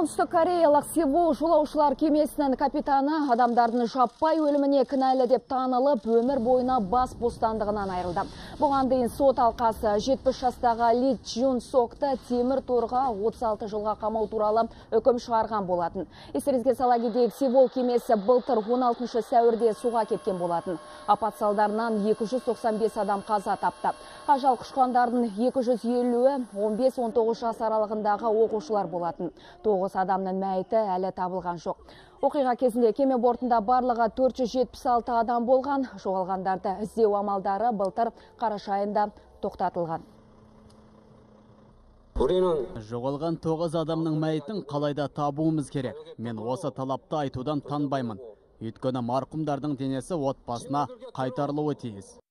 Оңтүстік Кореялық Сеул жолаушылар кемесінің капитаны адамдардың жаппай өліміне кінәлі деп танылып, өмір бойына бас бостандығынан айырылды. Бұған дейін сот алқасы 70 жастағы Ли Чжун Сокты темір торға 36 жылға қамау туралы үкім шығарған болатын. Естеріңізге сала кетейік, Сеул кемесі былтыр 16 сәуірде суға кеткен болатын. Апат салдарынан 295 адам қаза тапты. Ажал құшқандардың 250-і 15-19 жас аралығындағы оқушылар болатын. 9 адамның мәйіті әлі табылған жоқ. Оқиға кезінде кеме бортында барлығы 476 адам болған. Жоғалғандарды іздеу амалдары былтыр қараша айында тоқтатылған. Жоғалған 9 адамның мәйітін қалайда табуымыз керек. Мен осы талапты айтудан танбаймын. Өйткені марқұмдардың денесі отбасына қайтарылуы тиіс.